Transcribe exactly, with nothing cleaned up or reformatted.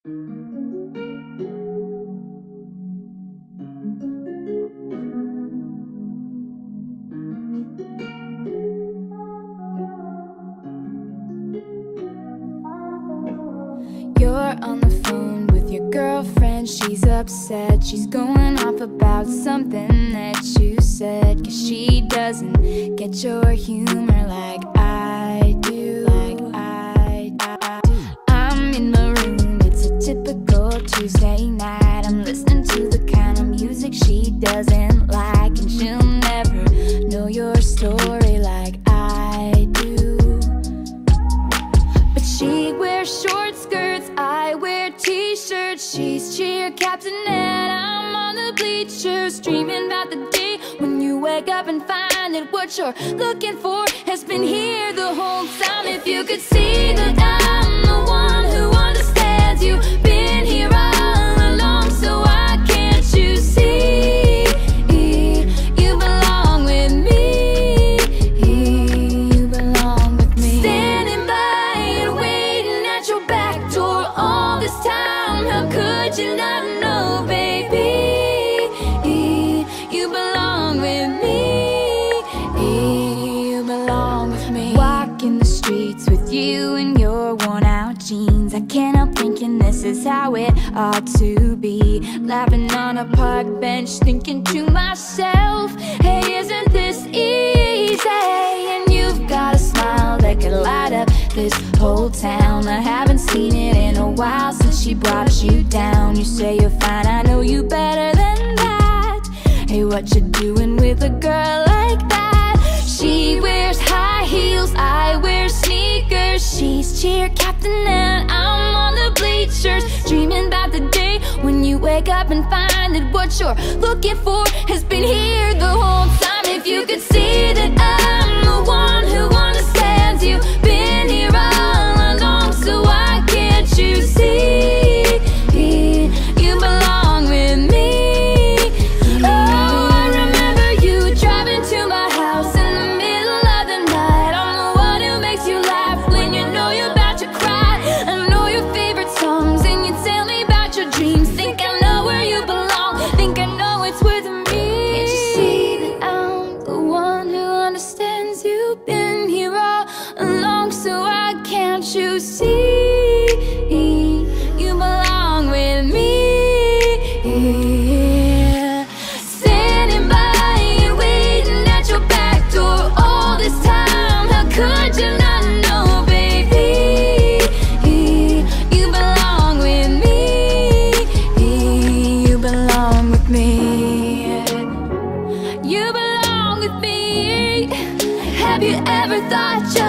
You're on the phone with your girlfriend, she's upset. She's going off about something that you said, 'cause she doesn't get your humor like I do, like I do. I'm in my room, it's a typical Tuesday night. I'm listening to the kind of music she doesn't like, and she'll never know your story like I do. But she wears short skirts, I wear t-shirts. She's cheer captain and I'm on the bleachers, dreaming about the day when you wake up and find that what you're looking for has been here the whole time. If you could see that I'm the one who understands you, been here all along, so why can't you see you belong with me? You belong with me. Standing by and waiting at your back door all this time, how could you not know, baby? You belong with me. You belong with me. Walking the streets with you in your worn out jeans, I can't help thinking this is how it ought to be. Laughing on a park bench, thinking to myself, hey, isn't this easy? And you've got a smile that could light up this whole town. I haven't seen it in a while since she brought you down. You say you're fine, I know you better than that. Hey, what you doing with a girl like that? She wears high heels, I wear sneakers. She's cheer captain and I'm on the bleachers, dreaming about the day when you wake up and find that what you're looking for has been here the whole time. If you could see that I'm the one who understands you, been here all along, so why can't you see you belong with me? Oh, I remember you driving to my house in the middle of the night. I'm the one who makes you laugh when you know you're about to cry. I know your favorite songs and you tell me about your dreams. Think I know where you belong, think I know it's with me. Can't you see that I'm the one who understands you, been here all along, so why can't you see you belong with me? Standing by and waiting at your back door all this time, how could you not know, baby? You belong with me. You belong with me. You belong with me. Have you ever thought just